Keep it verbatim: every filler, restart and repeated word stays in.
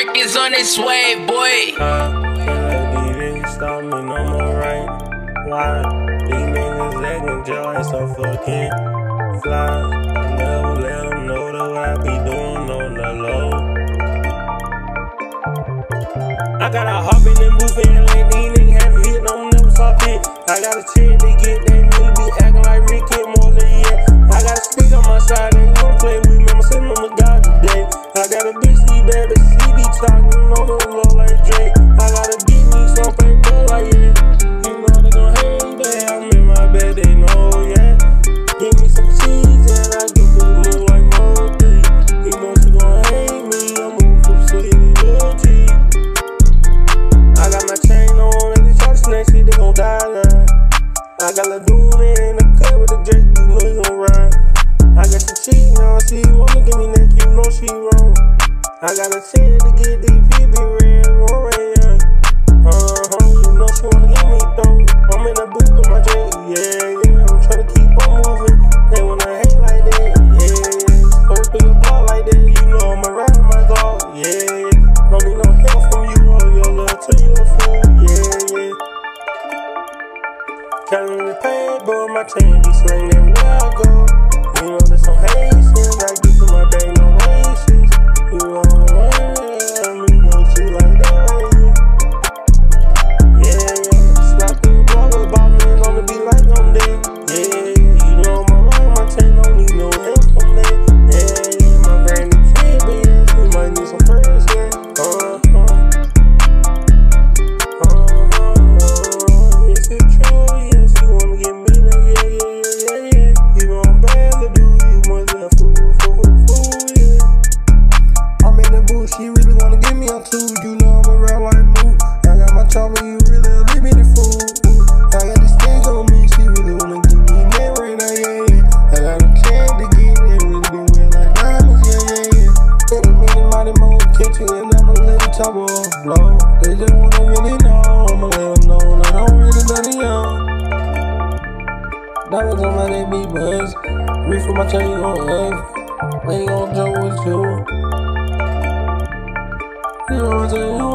Rockets on its way, boy. Uh, can't let these niggas stop me no more, right? Why? These niggas acting just so fucking fly. I never let them know that what I be doing on the low. I gotta hop in the booth and like these niggas have hit, don't never stop it. I got a check to get that nigga be acting like Ricky Morley, yeah. I got a stick on my side and gon' play with me, I'ma send on the God today. I got a bitch, see baby, she be talking on the low like Drake. I gotta get me some paper like yeah. You know they gon' hate that, I'm in my bed, they know, yeah. Give me some cheese and I get the move like Mo three. You know she gon' hate me, I'm moving from sweet to G. I got my chain on and they try to snatch it, they gon' die now. I got a dude in the cut with the Drake, you know he gon' ride. I got the cheat now, she wanna give me neck, you know she wrong. I got a chance to get these P B red, one yeah. Uh-huh, you know she wanna get me though. I'm in the booth with my Drake, yeah, yeah. I'm tryna keep on moving, they wanna hate like that, yeah, yeah. First through your block like that, you know I'ma ride my dog, yeah, yeah. Don't need no help from you or your little to your fool, yeah, yeah. Counting the pain, but my chain be slinging where I go. You know there's some Haitians, I get to my bag, no racist. You know I'm around, you know she like that right here. Yeah, yeah, slapping block with ball man on the beat like I'm dead. Yeah, you know I'm around, my chain don't need no help from that. Yeah, yeah, my brand new kid, but yeah, we might need some prayers, yeah. Uh-huh, uh-huh, is it true? Yes, you wanna get me there, yeah, yeah, yeah, yeah, yeah. You know I'm bad to do, you more than a fool, fool, fool, yeah. I'm in the booth, she really wanna get me on two. You know I'm around like Moo. I got my chopper, you really leave me the fool. I got this thing on me, she really wanna give me that right now, yeah, yeah. I got a chance to get it, really been wear like diamonds, yeah, yeah, yeah. Take a minute, mighty more kitchen, and I'ma let the chopper blow. They just wanna really know, I'ma let them know that I'm really done young. Diamonds on my they be buzz. Reach for my chain, you gon' hug. Ain't gon' joke with you. You know what I'm saying?